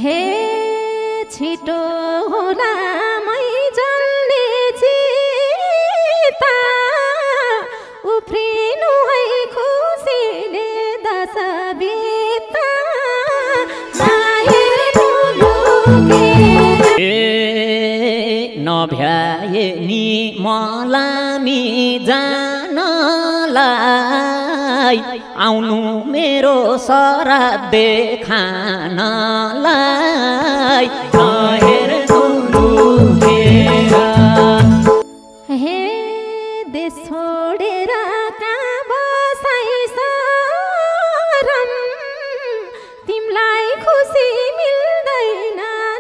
हे छिटो होला मै जल्ने चिता उफ्रिनु है खुसीले दश बिता नभ्याए नि मलामी जानलाई आउनु मेरो सराद देखानलाई नहेर्नु लुकेर हे देश छोडेर कहाँ बसाइ सरम तिमलाई खुसी मिल्दैन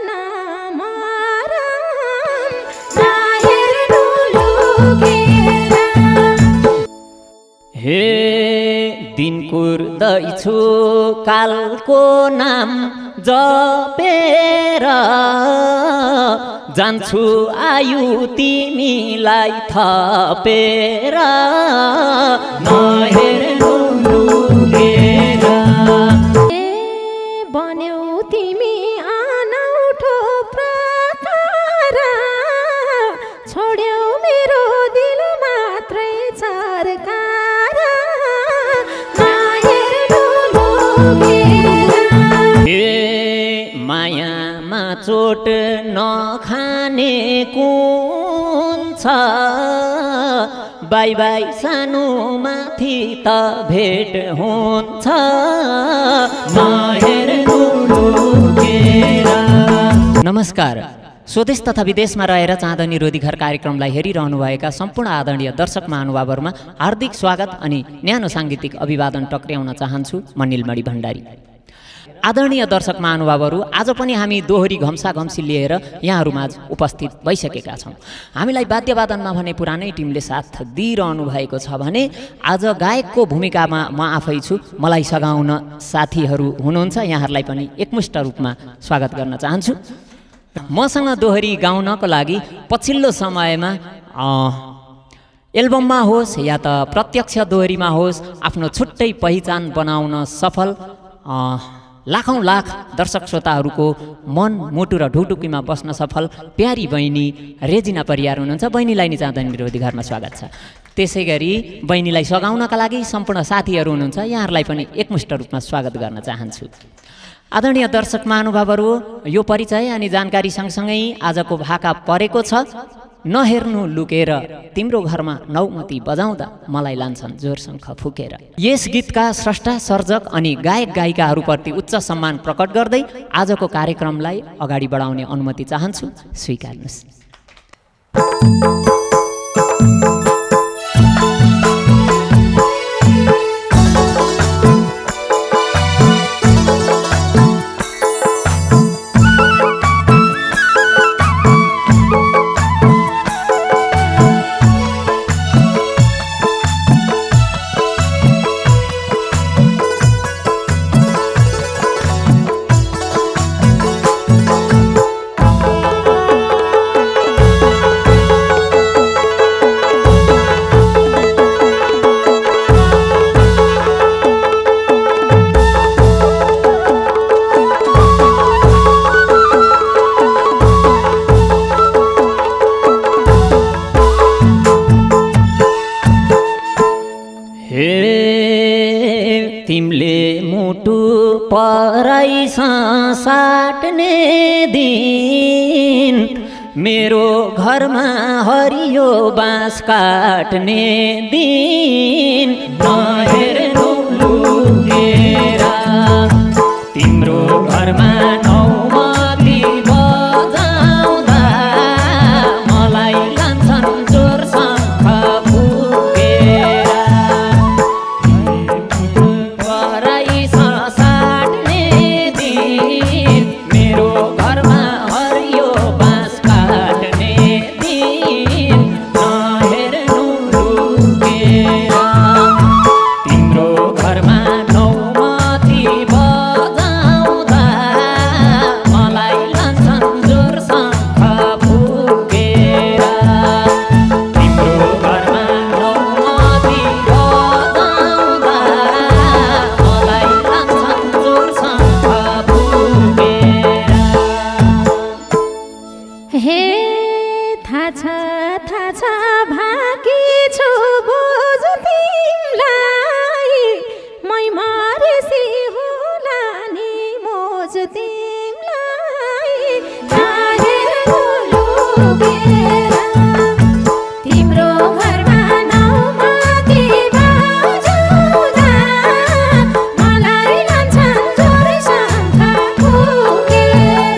हे दिन कुर्दैछु कालको नाम जपेर जान्छु आयु तिमीलाई थपेर नहेर्नु लुकेर बन्यौ तिमी अनौठो प्रकार छोड्यौ मेरो दिल मात्रै सरकार मायामा चोट नखाने कुन छ बाई बाई सानो माथि त भेट हुन्छ नहेर्नु लुकेर। नमस्कार, स्वदेश तथा विदेशमा रहेर चाँदनी निरोधी घर कार्यक्रमलाई हेरिरहनुभएका सम्पूर्ण आदरणीय दर्शक महानुभावहरूमा हार्दिक स्वागत अनि न्यानो साङ्गीतिक अभिवादन टक्र्याउन चाहन्छु म नीलमणि भण्डारी। आदरणीय दर्शक महानुभावहरू, आज पनि हामी दोहोरी घम्साघम्सी लिएर यहाँहरूमाझ उपस्थित भइसकेका छौँ। हामीलाई वाद्यवादनमा भने पुरानै टिमले साथ दिइरहनु भएको छ भने आज गायकको भूमिकामा म आफै छु। मलाई सघाउन साथीहरू हुनुहुन्छ, यहाँहरूलाई पनि एकमुष्ट रूपमा स्वागत गर्न चाहन्छु। मसँग दोहोरी गाउनको लागि पछिल्लो समयमा एल्बममा होस् या त प्रत्यक्ष दोहोरीमा होस् आफ्नो छुट्टै पहिचान बनाउन सफल लाखौं लाख दर्शक श्रोताहरूको मन मुटु र ढुकढुकीमा बस्न सफल प्यारी बहिनी रेजिना परियार हुनुहुन्छ। बहिनीलाई नि चाँदनी निरोधी घरमा स्वागत छ। त्यसै गरी बहिनीलाई सघाउनका लागि सम्पूर्ण साथीहरू हुनुहुन्छ, यहाँहरूलाई पनि एकमुष्ट रूपमा स्वागत गर्न चाहन्छु। आदरणीय दर्शक महानुभावहरू, यो परिचय अनि जानकारी सँगसँगै आजको भाका परेको छ नहेर्नु लुकेर तिम्रो घरमा नौमती बजाउँदा मलाई लान्छन् जोर शङ्ख फुकेर। यस गीतका स्रष्टा सर्जक अनि गायक गायिकाहरूप्रति उच्च सम्मान प्रकट गर्दै आजको कार्यक्रमलाई अगाडि बढाउने अनुमति चाहन्छु, स्वीकार्नुहोस्। तिमले मुटु पराइसँग साट्ने दिन मेरो घरमा हरियो बाँस काट्ने दिन नहेर्नु लुकेर तिम्रो घरमा नौमती बजाउँदा मलाई लान्छन् जोर शङ्ख फुकेर। तिम्रो घरमा नौमती बजाउँदा खोज तिमलाई राहेर लुकेर तिम्रो घरमा नौमाती बाजाउँदा मलाई लान्छन् जोरी शङ्ख फुकेर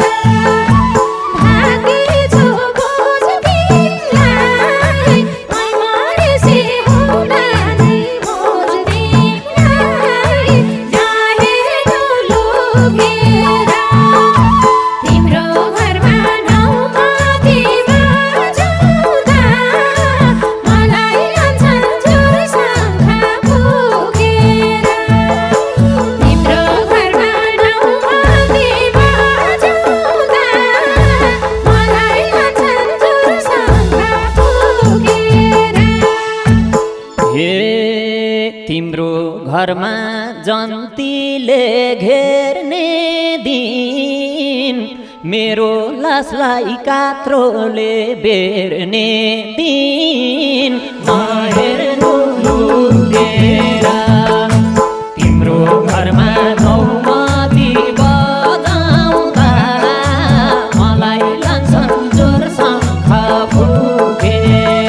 भागेछु खोज तिमलाई मै मरेसी हुँदा नै खोज तिमलाई राहेर लुकेर तिम्रो घरमा नौमाती बाजाउँदा मलाई लान्छन् जोरी शङ्ख फुकेर तिम्रो घरमा नौमाती बाजाउँदा मलाई लान्छन् जोरी शङ्ख फुकेर हे तिम्रो घरमा जन्तीले घेर्ने दिन मेरो लासलाई कात्रोले बेर्ने दिन नहेर्नु लुकेर तिम्रो घरमा नौमाती बजाउँदा मलाई लान्छन् जोर शङ्ख फुकेर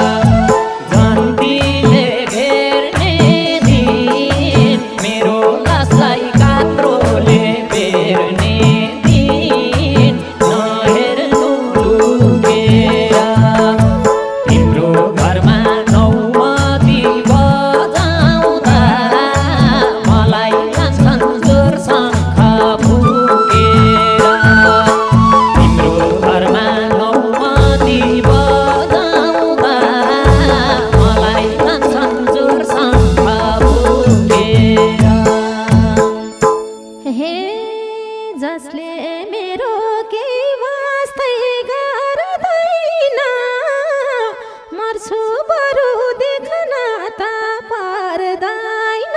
जन्तीले घेर्ने दिन मेरो लासलाई कात्रोले बेर्ने दिन नहेर्नु लुकेर तिम्रो घरमा नौमाती बजाउँदा मलाई लान्छन् जोर शङ्ख फुकेर तिम्रो घरमा नौमाती बजाउँदा मलाई लान्छन् जोर शङ्ख फुकेर हे जसले मेरो केही वास्तै गर्दैन मर्छु बरु देख्न त पर्दैन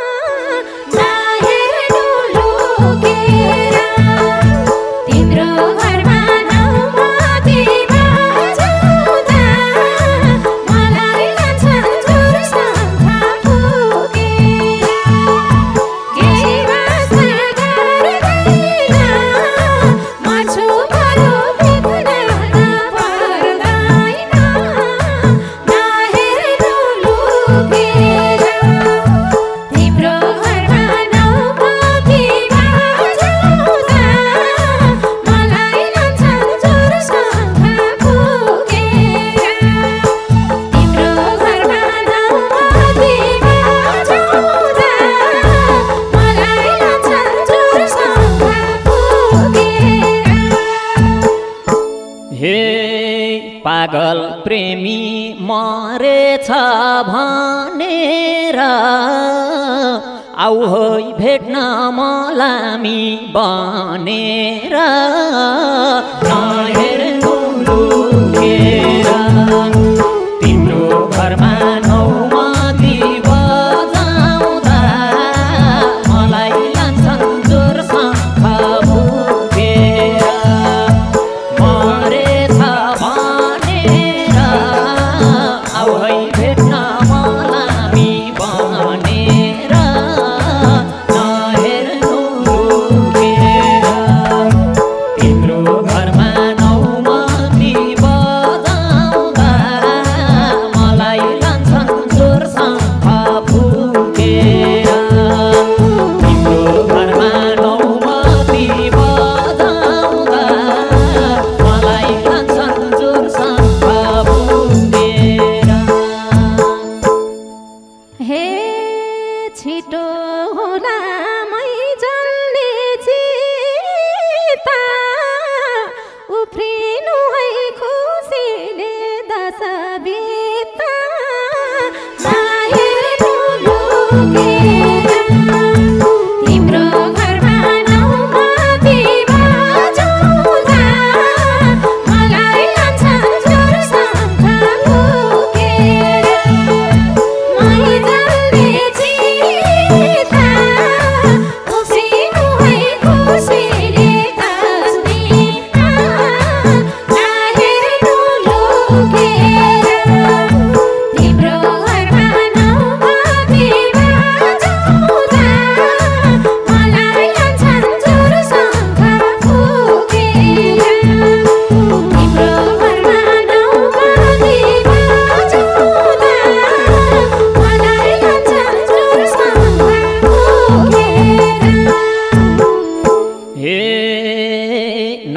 राहेर लुकेर तिम्रो घरमा नौमाती बाजाउँदा मलाई लान्छन् जोरी शङ्ख फुकेर केही वास्ता गर्दैन मर्छु बरु देख्न त पर्दैन राहेर लुकेर तिम्रो घरमा नौमाती बाजाउँदा मलाई लान्छन् जोरी शङ्ख फुकेर तिम्रो घरमा नौमाती बाजाउँदा मलाई लान्छन् जोरी शङ्ख फुकेर हे पागल प्रेमी मरेछ भनेर आऊ है भेट्न मलामी बनेर नहेर्नु लुकेर तिम्रो घरमा नौमाती बजाउँदा मलाई लान्छन् जोर शङ्ख फुकेर मरेछ भनेर आऊ है भेट्न मलामी बनेर नहेर्नु लुकेर तिम्रो घरमा नौमाती बजाउँदा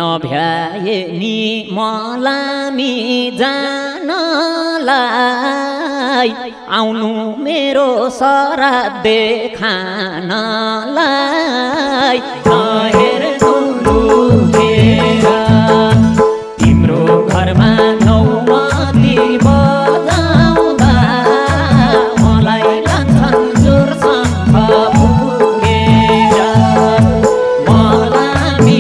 नभ्याए नि मलामी जानलाई आउनु मेरो सराद देखानलाई नहेर्नु लुकेर तिम्रो घरमा नौमती बजाउँदा मलाई लान्छन् जोरसँग पुगेर मलामी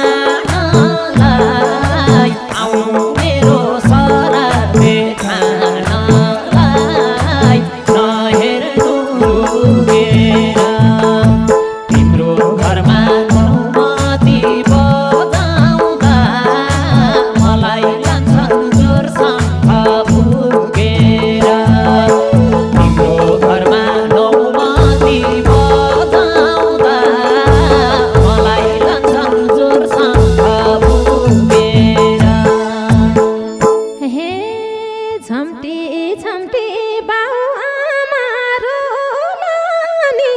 जानलाई आउनु मेरो सराद देखानलाई नहेर्नु लुकेर तिम्रो घरमा नौमती बजाउँदा मलाई लान्छन् जोरसँग पुगेर तिम्रो घरमा नौमती बजाउँदा मलाई लान्छन् जोरसँग पुगेर हे झम्टी झम्टी बाउ आमारो नानी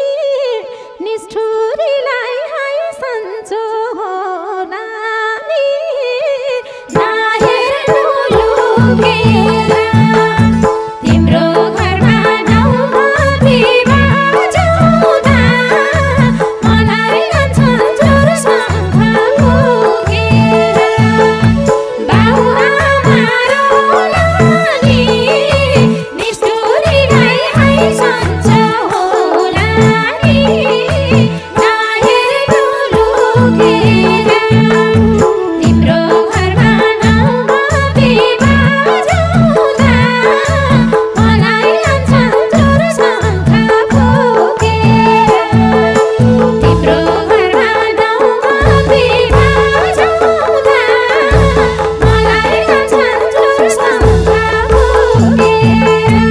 निष्ठुरीलाई हाय सन्चो हो नानी नहेर्नु लुकेर तिम्रो घरमा नौमती बजाउँदा मलाई लान्छन् जोरसँग पुगेर बाउ आमारो नानी निष्ठुरीलाई हाय सन्चो हो नानी नहेर्नु लुकेर तिम्रो घरमा नौमती बजाउँदा मलाई लान्छन् जोरसँग पुगेर तिम्रो घरमा नौमती बजाउँदा मलाई लान्छन् जोरसँग पुगेर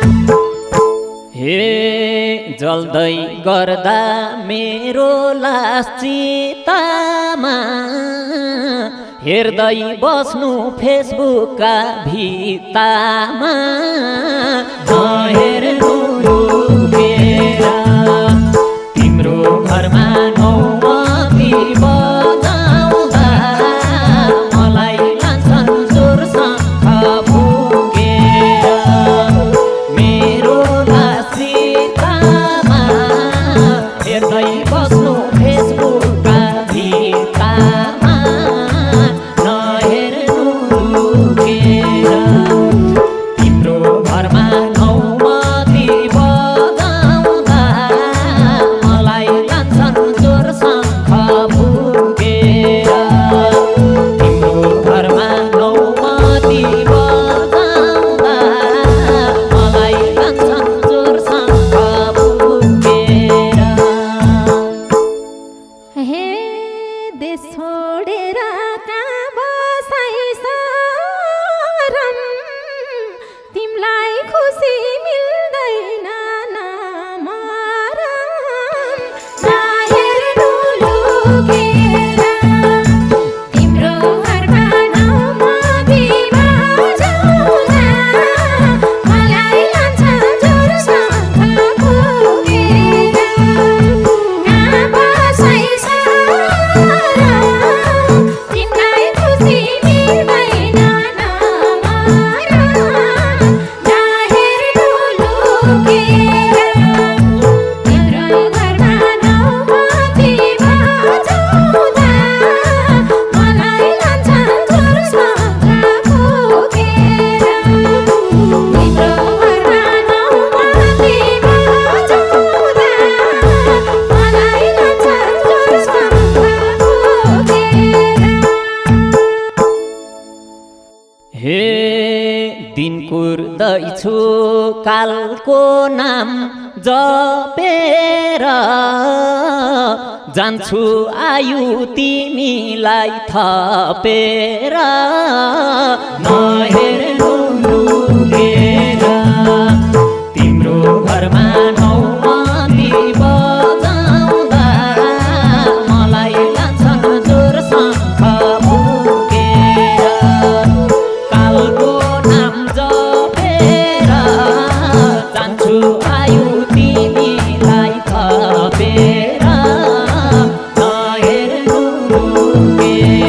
हे जल्दै गर्दा मेरो लास चितामा हेर्दै बस्नु फेसबुकका भित्तामा नहेर्नु लुकेर तिम्रो घरमा नौमती बजाउँदा मलाई लान्छन् जोरसँग पुगेर मेरो लासितामा हेर्दै बस्नु फेसबुकका भित्तामा नहेर्नु लुकेर तिम्रो घरमा नौमती बजाउँदा मलाई लान्छन् जोरसँग पुगेर तिम्रो घरमा नौमती बजाउँदा मलाई लान्छन् जोरसँग पुगेर हे देश छोडेर कहाँ बसाइ सरम तिमलाई खुसी मिल्दैन नमरम नहेर्नु लुकेर तिम्रो घरमा नौमती बजाउँदा मलाई लान्छन् जोरसँग पुगेर कहाँ बसाइ सरम तिमलाई खुसी मिल्दैन नमरम नहेर्नु लुकेर तिम्रो घरमा नौमती बजाउँदा मलाई लान्छन् जोरसँग पुगेर तिम्रो घरमा नौमती बजाउँदा मलाई लान्छन् जोरसँग पुगेर हे दिन कुर्दैछु कालको नाम जपेर जान्छु आयु तिमीलाई थपेर नहेर्नु लुकेर तिम्रो घरमा नौमती बजाउँदा मलाई लान्छन् जोरसँग पुगेर कालको नाम जपेर जान्छु आयु तिमीलाई थपेर नहेर्नु लुकेर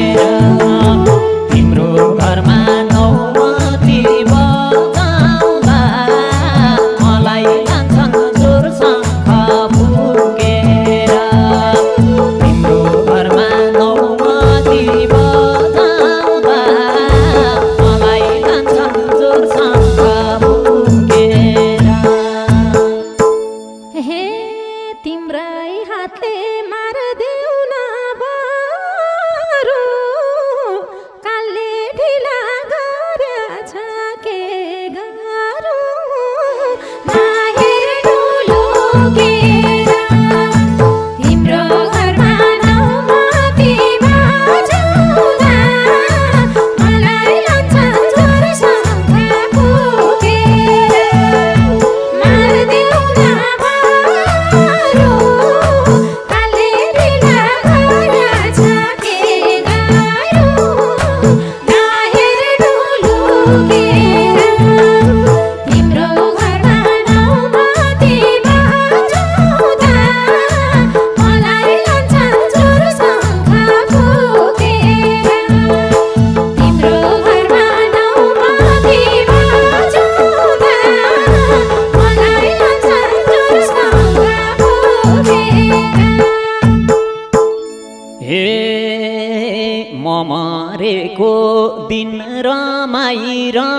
म मरेको दिन रमाई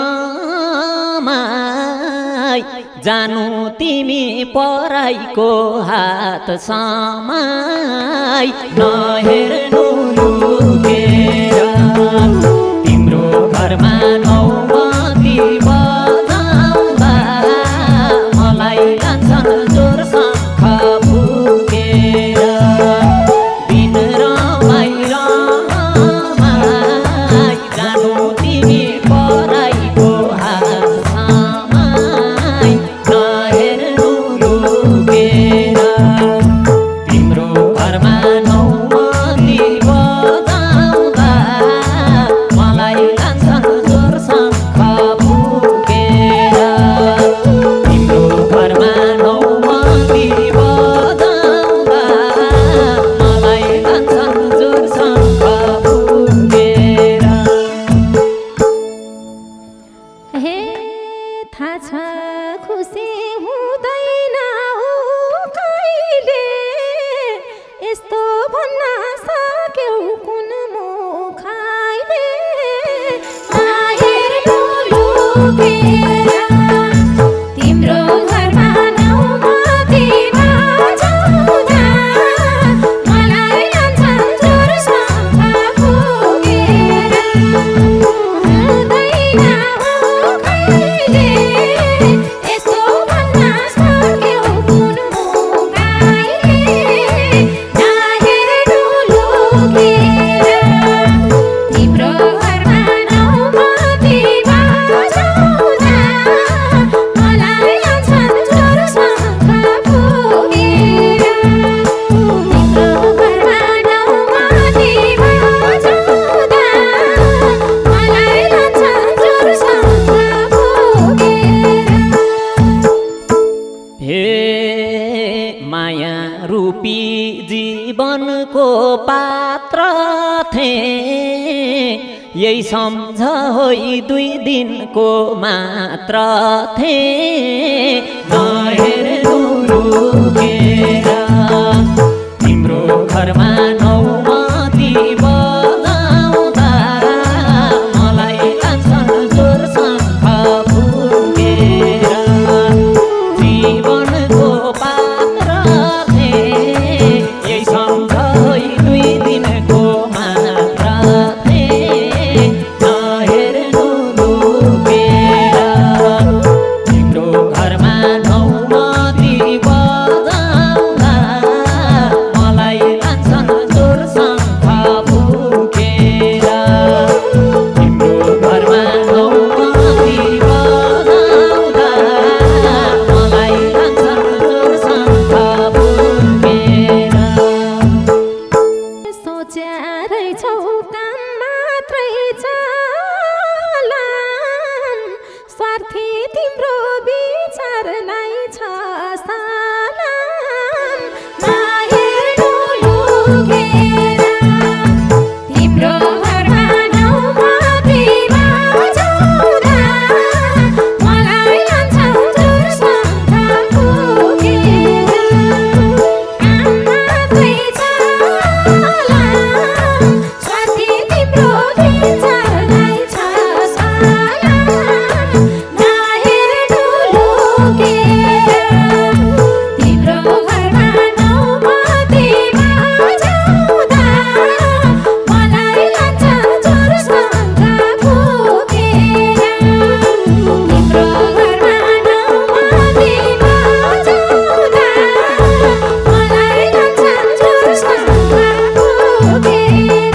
रमाई जानु तिमी पराईको हात समाई नहेर्नु लुकेर तिम्रो घरमा नौमती बजाउँदा मलाई लान्छन् जोर शङ्ख फुकेर दिन रमाई रमाई जानु तिमी पराईको हात समाई नहेर्नु लुकेर तिम्रो घरमा नौमती बजाउँदा मलाई लान्छन् जोर शङ्ख फुकेर तिम्रो घरमा नौमती बजाउँदा मलाई लान्छन् जोर शङ्ख फुकेर हे थाहा छ खुसी हुँदैन हो कहिले यस्तो भन्न सक्यौ कुन मुखले नहेर्नु लुकेर तिम्रो घरमा नौमती बजाउँदा मलाई लान्छन् जोर शङ्ख फुकेर हुँदैन हो कहिले यस्तो भन्न सक्यौ कुन मुखले नहेर्नु लुकेर तिम्रो घरमा नौमती बजाउँदा मलाई लान्छन् जोर शङ्ख फुकेर तिम्रो घरमा नौमती बजाउँदा मलाई लान्छन् जोर शङ्ख फुकेर हे माया रूपी जीवनको पात्र थिए यही सम्झ होइ 2 दिनको मात्र थिए नहेर्नु लुकेर तिम्रो घरमा नौमती बजाउँदा मलाई लान्छन् जोर शङ्ख फुकेर जीवनको पात्र थिए यही सम्झ होइ 2 दिनको मात्र थिए नहेर्नु लुकेर तिम्रो घरमा नौमती बजाउँदा मलाई लान्छन् जोर शङ्ख फुकेर तिम्रो घरमा नौमती बजाउँदा मलाई लान्छन् जोर शङ्ख फुकेर सोच्या रहेछौ काम मात्रै चलाम स्वार्थी तिम्रो विचारलाई छ सलाम नहेर्नु लुकेर तिम्रो घरमा नौमती बजाउँदा मलाई लान्छन् जोर शङ्ख फुकेर काम मात्रै चलाम स्वार्थी तिम्रो विचारलाई छ सलाम नहेर्नु लुकेर तिम्रो घरमा नौमती बजाउँदा मलाई लान्छन् जोर शङ्ख फुकेर तिम्रो घरमा नौमती बजाउँदा मलाई लान्छन् जोर शङ्ख फुकेर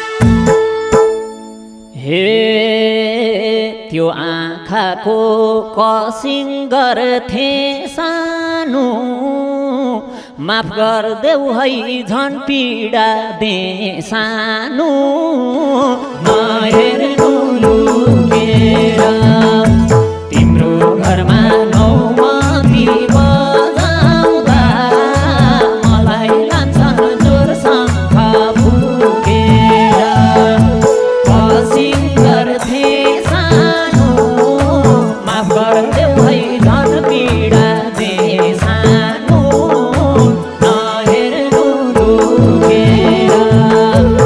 हे त्यो आँखाको कसिङ गर्थे सानो माफ गर्देऊ है झन् पीडा दे सानो नहेर्नु लुकेर तिम्रो घरमा नौमती बजाउँदा मलाई लान्छन् जोर शङ्ख फुकेर कसिङ गर्थे सानो माफ गर्देऊ है झन् पीडा दे सानो नहेर्नु लुकेर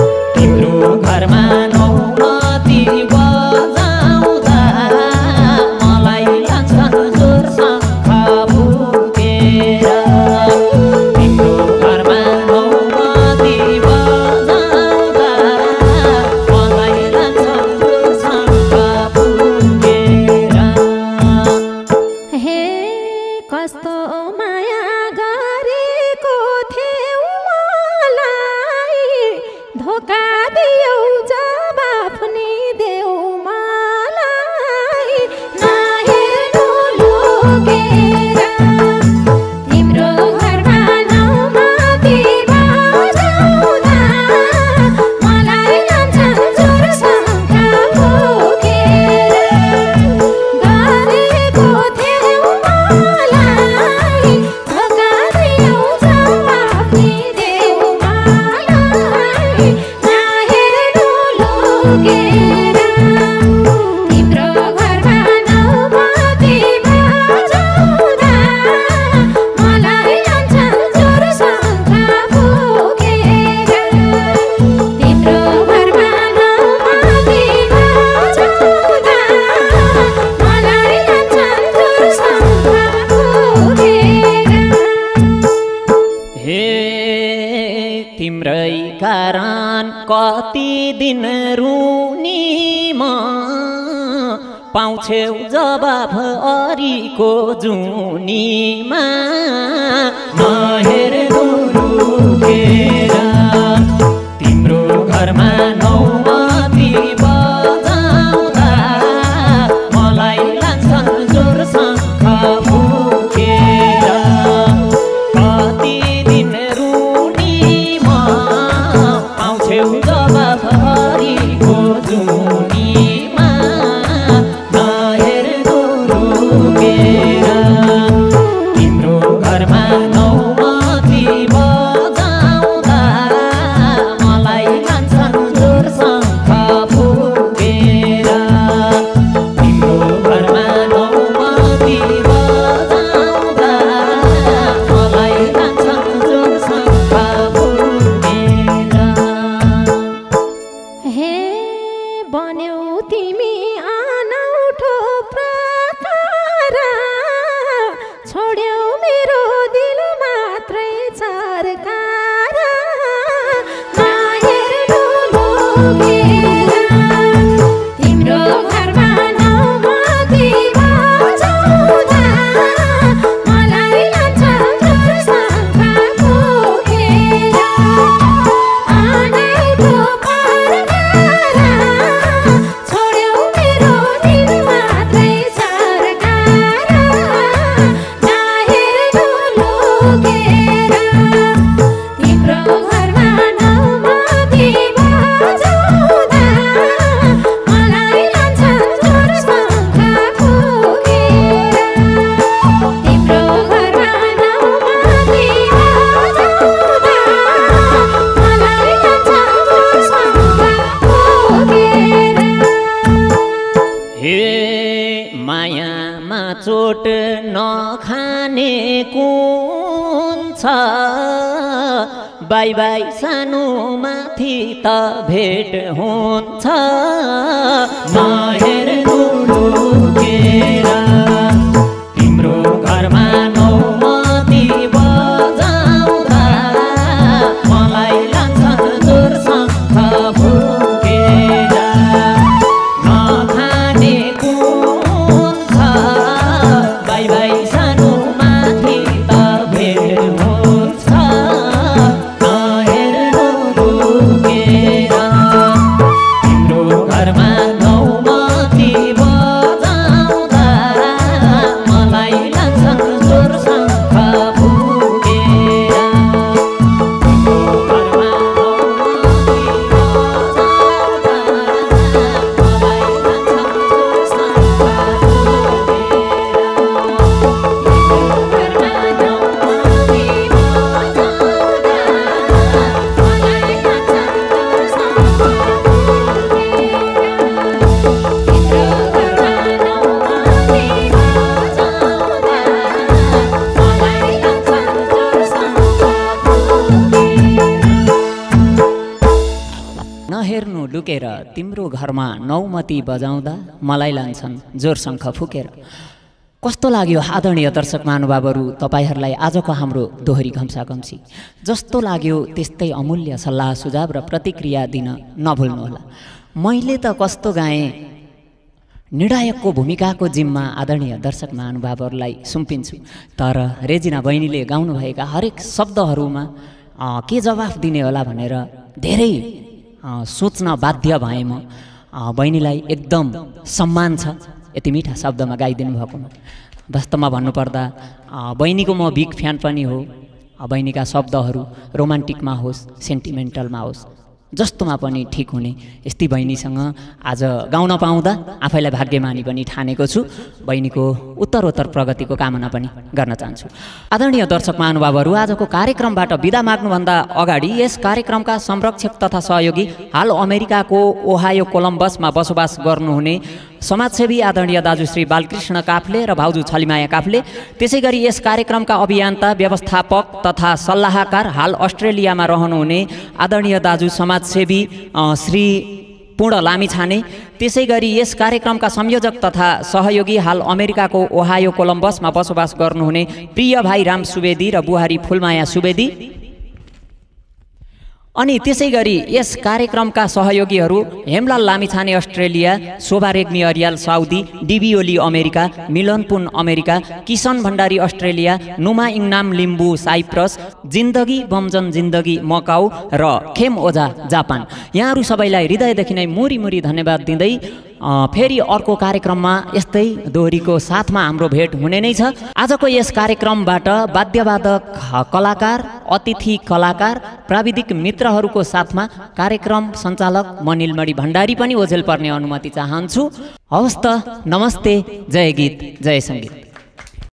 धोका दियौ जवाफ नि देऊ मलाई नहेर्नु लुकेर तिम्रो घरमा नौमती बजाउँदा मलाई लान्छन् जोर शङ्का फुकेर गरेको थियौ मलाई धोका दियौ जवाफ नि देऊ मलाई नहेर्नु लुकेर तिम्रो घरमा नौमती बजाउँदा मलाई लान्छन् जोर शङ्का फुकेर तिम्रो घरमा नौमती बजाउँदा मलाई लान्छन् जोर शङ्का फुकेर हे तिम्रै कारण कति दिन रुनी म पाउँछौ जवाफ अरीको जुनीमा नहेर्नु लुकेर तिम्रो घरमा नौमती बजाउँदा मलाई लान्छन् जोर शङ्का फुकेर कति दिन रुनी म पाउँछौ जवाफ हरिको जुनीमा नहेर्नु लुकेर तिम्रो घरमा नौमती बजाउँदा मलाई लान्छन् जोर शङ्का फुकेर तिम्रो घरमा नौमती बजाउँदा मलाई लान्छन् जोर शङ्का फुकेर हे बन्यौ तिमी अनौठो प्रकार छोड्यौ मेरो दिल मात्रै चर्काएर नहेर्नु लुकेर तिम्रो घरमा नौमती बजाउँदा मलाई लान्छन् जोर शङ्का फुकेर अनौठो प्रकार छोड्यौ मेरो दिल मात्रै चर्काएर नहेर्नु लुकेर तिम्रो घरमा नौमती बजाउँदा मलाई लान्छन् जोर शङ्का फुकेर तिम्रो घरमा नौमती बजाउँदा मलाई लान्छन् जोर शङ्का फुकेर हे मायामा चोट नखाने कुन छ बाई बाई सानो माथि त भेट हुन्छ नहेर्नु लुकेर तिम्रो घरमा नौमती बजाउँदा मलाई लान्छन् जोर शङ्का फुकेर नखाने कुन छ बाई बाई सानो माथि त भेट हुन्छ नहेर्नु लुकेर तिम्रो घरमा नौमती बजाउँदा मलाई लान्छन् जोर शङ्का फुकेर तिम्रो घरमा नौमती बजाउँदा मलाई लान्छन् जोर शङ्का नहेर्नु लुकेर तिम्रो घरमा नौमती बजाउँदा मलाई लान्छन् जोर शङ्ख फुकेर। कस्तो लाग्यो आदरणीय दर्शक महानुभावहरू, तपाईहरूलाई आजको हाम्रो दोहोरी घम्साघम्सी जस्तो लाग्यो त्यस्तै अमूल्य सल्लाह सुझाव र प्रतिक्रिया दिन नभुल्नुहोला। मैले त कस्तो गाएँ, निर्णायकको भूमिकाको जिम्मा आदरणीय दर्शक महानुभावहरूलाई सुम्पिन्छु, तर रेजिना बहिनीले गाउनुभएका हरेक शब्दहरूमा के जवाफ दिने होला भनेर धेरै सोच्न बाध्य भएँ म। बहिनीलाई एकदम सम्मान छ यति मिठा शब्दमा गाइदिनु भएकोमा। वास्तवमा भन्नुपर्दा बहिनीको म बिग फ्यान पनि हो। बहिनीका शब्दहरू रोमान्टिकमा होस्, सेन्टिमेन्टलमा होस्, जस्तोमा पनि ठिक हुने यस्तै बहिनीसँग आज गाउन पाउँदा आफैलाई भाग्यमानी पनि ठानेको छु। बहिनीको उत्तरोत्तर प्रगतिको कामना पनि गर्न चाहन्छु। आदरणीय दर्शक महानुभावहरू, आजको कार्यक्रमबाट बिदा माग्नुभन्दा अगाडि यस कार्यक्रमका संरक्षक तथा सहयोगी हाल अमेरिकाको ओहायो कोलम्बसमा बसोबास गर्नुहुने समाजसेवी आदरणीय दाजु श्री बालकृष्ण काफ्ले र भाउजू छलिमाया काफ्ले, त्यसै गरी यस कार्यक्रमका अभियन्ता व्यवस्थापक तथा सल्लाहकार हाल अस्ट्रेलियामा रहनुहुने आदरणीय दाजु समाजसेवी श्री पूर्ण लामिछाने, त्यसै गरी यस कार्यक्रमका संयोजक तथा सहयोगी हाल अमेरिकाको ओहायो कोलम्बसमा बसोबास गर्नुहुने प्रिय भाइ राम सुवेदी र बुहारी फुलमाया सुवेदी, अनि त्यसै गरी यस कार्यक्रमका सहयोगीहरू Hemlal Lamichhane Australia, Shobha Regmi Aryal Saudi, DB Oli America, Milan Pun America, Kisan Bhandari Australia, Numa इङनाम लिम्बू साइप्रस, जिन्दगी बमजन जिन्दगी मकाउ र खेम ओझा जापान। यहाँहरू सबैलाई हृदयदेखि नै मुरी मुरी धन्यवाद दिँदै फेरि अर्को कार्यक्रममा यस्तै दोहोरीको साथमा हाम्रो भेट हुने नै छ। आजको यस कार्यक्रमबाट वाद्यवादक कलाकार, अतिथि कलाकार, प्राविधिक मित्रहरूको साथमा कार्यक्रम सञ्चालक म निलमणि भण्डारी पनि ओझेल पर्ने अनुमति चाहन्छु। हवस् त, नमस्ते, जय गीत, जय सङ्गीत।